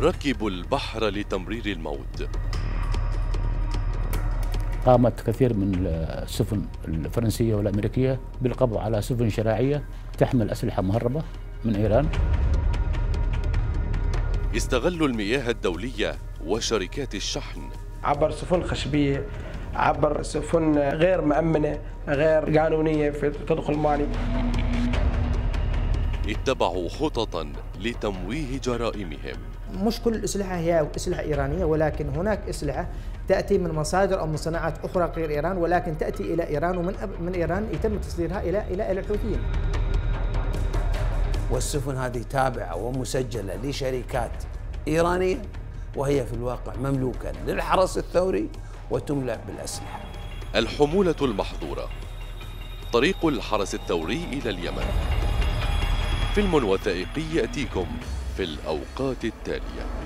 ركبوا البحر لتمرير الموت. قامت كثير من السفن الفرنسية والأمريكية بالقبض على سفن شراعية تحمل أسلحة مهربة من إيران. استغلوا المياه الدولية وشركات الشحن عبر سفن خشبية، عبر سفن غير مأمنة غير قانونية في تدخل مالي. اتبعوا خططا لتمويه جرائمهم. مش كل الأسلحة هي أسلحة إيرانية، ولكن هناك أسلحة تأتي من مصادر أو مصنعات أخرى غير إيران، ولكن تأتي إلى إيران، ومن إيران يتم تصديرها إلى الحوثيين. والسفن هذه تابعة ومسجلة لشركات إيرانية، وهي في الواقع مملوكة للحرس الثوري وتملأ بالأسلحة. الحمولة المحظورة، طريق الحرس الثوري إلى اليمن. فيلم وثائقي يأتيكم في الأوقات التالية.